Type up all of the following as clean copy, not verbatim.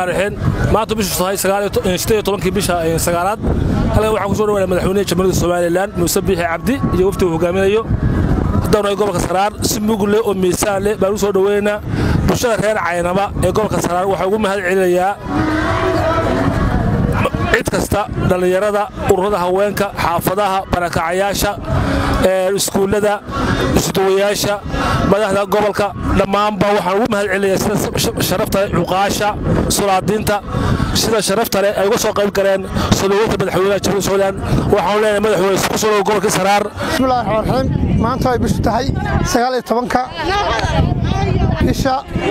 الرحمن الرحيم ما تبيش صحيح سجال طبعاً كبيشة سجالات هلا waxaan ku soo dhawaanay madaxweynaha jamhuuriyadda Soomaaliland Muuse Biixi Cabdi iyo wafdiga hogaaminayo hadana gobolka Saraar si mug leh oo miisaan leh baan u soo dhaweynaa bulshada reer Caynaba ee gobolka Saraar waxa ugu mahad celinayaa cid kasta dhalinyarada ururada haweenka xaafadaha barakacayaasha iskuulada isduwayaasha madaxda gobolka dhamaanba waxaan ugu mahad celinayaa sida sharafta cuqaasha sulaadiinta sida sharafta leh ay uga soo qayb galeen sodowga madaxweynaha jamhuuriyadda Soomaaliland waxaan leenahay madaxweyne ku soo gobolka Saraar bismillaahi rahmaani rahiim maanta ay bishu tahay 19 bisha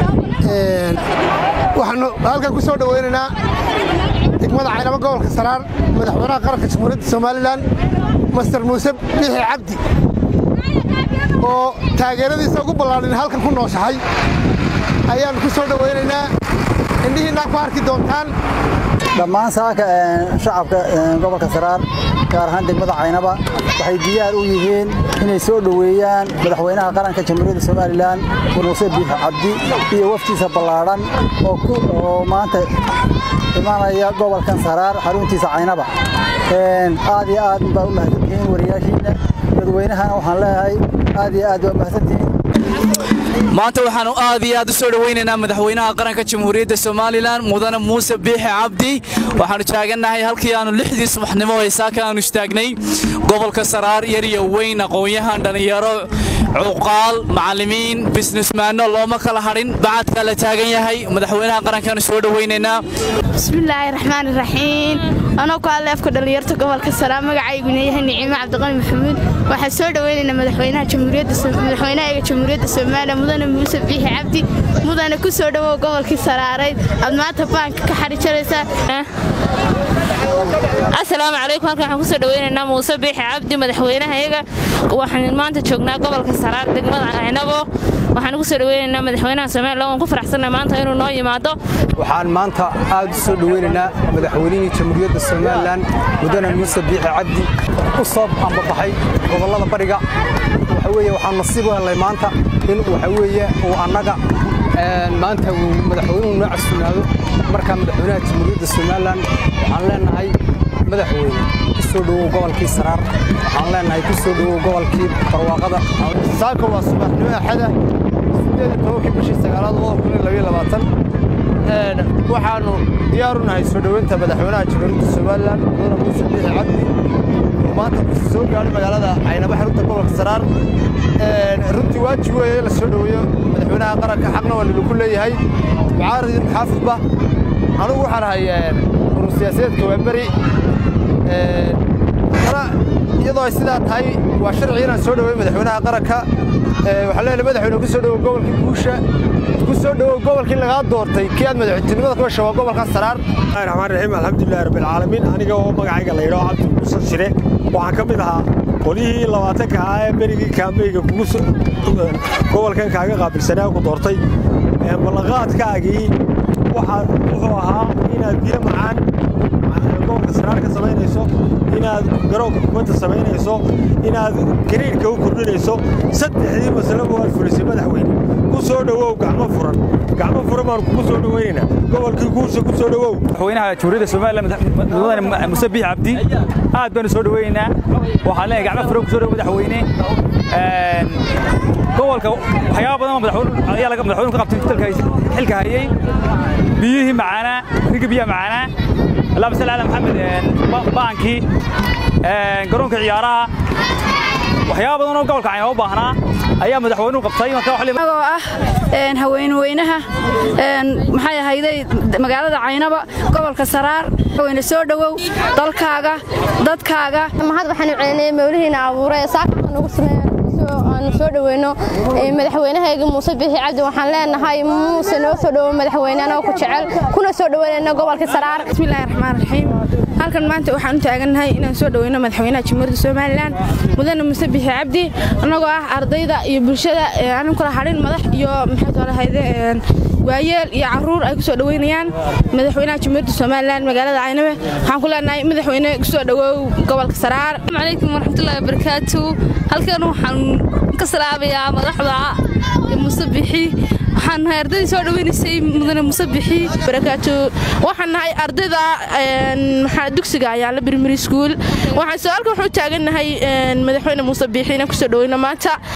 waxaan halkan ku soo dhaweynaynaa degmada Caynaba gobolka Saraar madaxweynaha qaranka jamhuuriyadda Soomaaliland Mr. Muuse Biixi Cabdi oo taageeradiisa ugu ballaaran halkan ku nooshahay ayaan ku soo dhaweynaynaa indhihiina ku arki doontaan dhammaan saaka shacabka gobolka Saraar gaar ahaan degmada Caynaba waxay diyaar u yihiin inay soo dhaweeyaan madaxweynaha qaranka jamhuuriyadda Soomaaliland Muuse Biixi Cabdi iyo waftiisa ballaaran oo maanta imaanaya gobolkan Saraar xaruntiisa Caynaba aad iyo aad baa u mahadsantihiin wariyaashiina dadweynahana waxaan leeyahay aad iyo aad waa mahadsantihiin maanta waxaanu aad iyo aad u soo dhaweynaynaa madaxweynaha qaranka jamhuuriyadda Soomaaliland mudane Muuse Biixi Cabdi waxaanu taaganahay halkii aanu 6 subaxnimo ee saaka aanu istaagnay gobolka Saraar yar iyo weyn aqoonyahan dhalinyaro عقال معلمين بزنسمان الله ما كلا هرين بعد كلا تاجن يهاي مدحوينها قرن كانوا سود ويننا بسم الله الرحمن الرحيم أنا قال أفكر اللي يرتقى بالكسرة مقعي بنيه النعيمة عبد الغني محمود وحسود ويننا مدحوينها جمهورية الصومال مدن موسى بيحي عبدي مدن كسود وقبل كسرة ما تبان كحري شرسة السلام عليكم halkaan ku soo dhaweynaa Muuse Biixi Cabdi madaxweynaha iyaga waxaan maanta joognaa gobolka Saraar degmada Caynabo waxaan ku soo dhaweynaa madaxweynaha Soomaaliland oo ku faraxsanahay maanta inuu noo yimaado waxaan maanta aad u soo dhaweynaa madaxweynaha jamhuuriyadda Soomaaliland mudane Muuse Biixi Cabdi u soo baxay gobolada bariga waxa weeye waxaan nasiib u helay maanta in waxa weeye oo annaga maanta madaxweynuhu noo casuumaado marka madaxweynaha jamhuuriyadda Soomaaliland waxaan leenahay madaxweyne ku soo dhawow gobolkii Saraar waxaan leenahay ku soo dhawow gobolkii barwaaqada saaka waa subaxnimo axada 18 bishii 2022 waxaanu diyaar u nahay soo dhaweynta madaxweynaha jamhuuriyadda Soomaaliland mudane Muuse Biixi Cabdi oo maanta ku soo gaaray magaalada Caynaba xarunta gobolka Saraar runtii waajib weeye la soo dhaweeyo madaxweynaha qaranka xaqna waa lagu leeyahay mucaarid xaafidba anigu waxaan ahay siyaasadeedka waa bari iyadoo sidaa tahay waa sharci inaan soo dhaweeyo madaxweynaha qaranka waxaan leeyahay madaxweyne ku soo dhawow gobolkii guusha ku soo dhawow gobolkii laga doortay kii aad madaxweynenimada ku heshay waa gobolka Saraar الرحمن الرحيم الحمد لله رب العالمين aniga oo magacayga la yiraahdo Cabdi Muuse Shire waxaan ka mid ahaa qolihii 20 ah ee berigii kaameyga kugu gobolkan kaaga qaabilsanaa ku doortay balaqaadkaagii wuxuu ahaa inaad biyo macaan gobolka Saraar ka samaynayso inaad garoonka kubadda samaynayso inaad gariirka u kordhinayso saddexdii mas'alo oo fulisay madaxweyne ku soo dhawow gacmo furan baan ku soo dhaweynaa gobolkii guusha ku soo dhawow madaxweynaha jamhuuriyadda Soomaaliland mudane Muuse Biixi Cabdi aad baan soo dhaweynaa waxaan leeyahay gacmo furan ku soo dhawow madaxweyne gobolka waxyaabo badan madaxweynaha ayaa laga madaxweynaha ka qabtay xilka hayay biyihii macaana riga biyaha macaana Allah mas'ala ala Maxamed baankii garoonka ciyaaraha waxyaabo badan oo gobolka Caynaba u baahnaa ayaa madaxweynuhu qabtay marka wax oo ah haweenweynaha maxay ahayday magaalada Caynaba gobolka Saraar wayna soo dhawow dalkaaga dadkaaga mahad waxaan u celinay mawlihiina abuuray saaka nagu sameeyay aan soo dhaweyno madaxweynaha Muuse Biixi Cabdi waxaan leenahay Muuse noo soo dhawow madaxweynaha ku jecel kuna soo dhaweynayna gobolka Saraar bismillaahir rahmaanir rahiim halkan maanta waxaan u taaganahay inaan soo dhaweyno madaxweynaha jamhuuriyadda Soomaaliland mudane Muuse Biixi Cabdi anagoo ah ardayda iyo bulshada aan kala harin madax iyo maxay tahay waayeel iyo caruur ay ku soo dhaweynayaan madaxweynaha jamhuuriyadda Soomaaliland magaalada Caynaba waxaan ku leenahay madaxweyne ku soo dhawow gobolka Saraar Assalaamu calaykum waraxmatullaahi wabarakaatuh halkan waxaan ka salaabayaa madaxda Muuse Biixi waxaan nahay ardayda soo dhaweynaysay mudane Muuse Biixi barakaatu waxaan nahay ardayda maxaa dugsiga ayaa la primary school waxaan su'aalka wuxuu taaganahay madaxweyne Muuse Biixi inaan ku soo dhaweyno maanta